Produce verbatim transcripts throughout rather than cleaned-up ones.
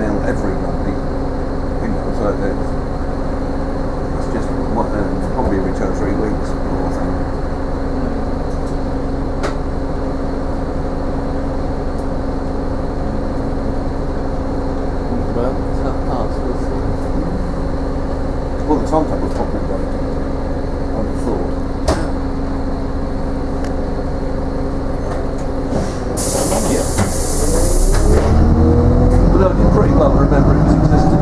ill every night, you know, so it's, it's just one, uh, probably every two or three weeks or something. Well, tough pass was Well, the timetable's probably great, I would have thought. Yeah. But I did pretty well remember it was existing.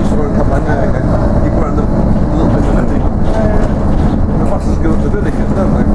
for a couple of years ago. You go around the little bit of the village. The buses go up the villages, don't they?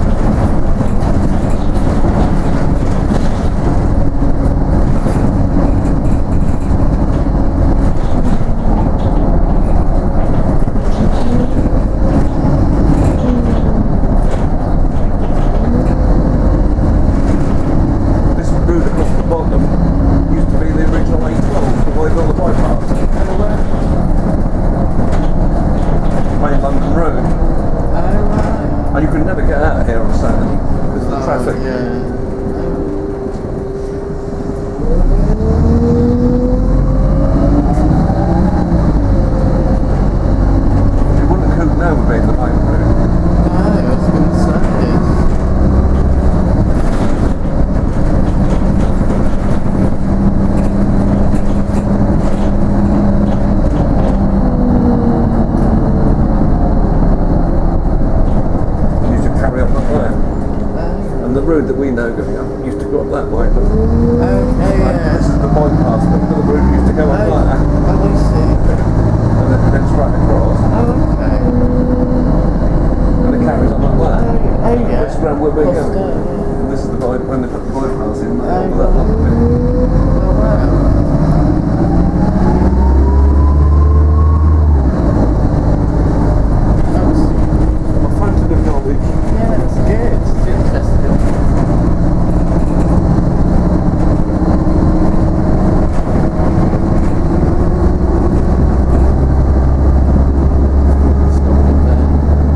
That we know going up used to go up that way. But okay, yeah. This is the bypass, but the route used to go up oh, like that. Oh, I see. And then, then straight across. Oh, okay. And it carries on like that. Oh, yeah. It's around where we're Across going. there, yeah.